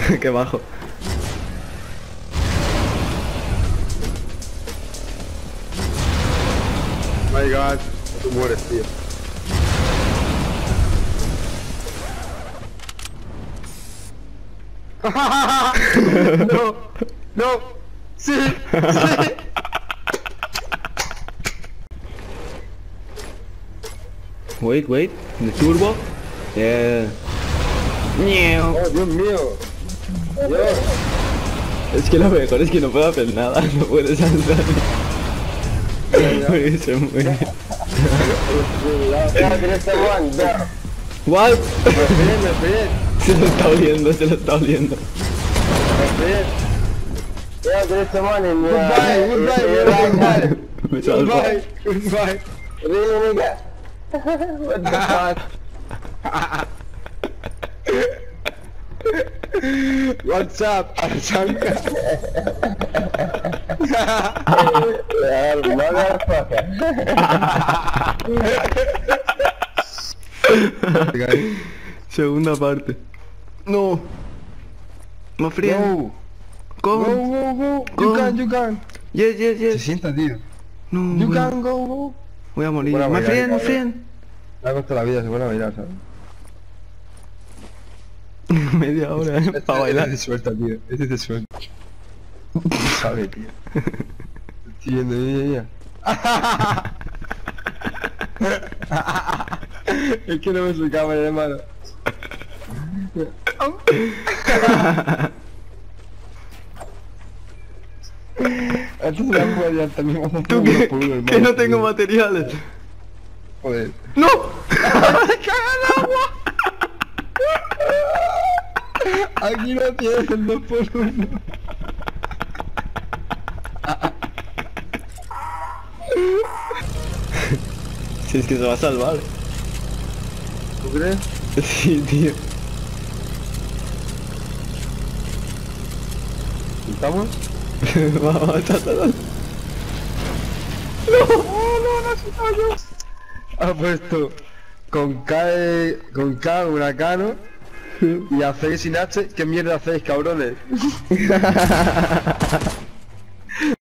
Qué bajo. My God, tú mueres, tío. No, no, sí, sí. Wait, the turbo. Yeah. Oh, Dios mío. Dios. Es que lo mejor es que no puedo hacer nada, no puedo saltar. Porque se muere. Ya, tienes que aguantar. What? Me esperé. Se lo está oliendo, se lo está oliendo. Yeah, there's someone in Goodbye. Me salvo. Goodbye. Really, nigga? What the fuck? What's up, Archanka? Motherfucker. Segunda parte. No. No frío. Go. Go. Go. You can. Yes. Se sienta, tío. No. You can go. Voy a morir. Buena Me bailar, fríen. Me ha costado la vida, se pone a bailar, ¿sabes? Media hora, para bailar. Ese te suelta, tío. Ese te suelta. No sabe, tío. Estoy viendo, ya. Es que no me su cámara, hermano. Antes de la jugada también. ¿Tú qué? Que no tengo materiales. Joder. ¡No! Aquí no tienes el 2x1. Si es que se va a salvar. ¿Tú crees? Sí, tío. ¿Estamos? Vamos, No, Ha puesto con K huracano y hacéis sin H. ¿Qué mierda hacéis, cabrones?